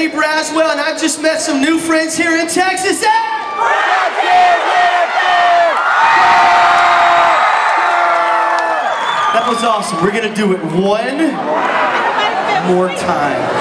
Braswell, and I've just met some new friends here in Texas. That was awesome. We're gonna do it one more time.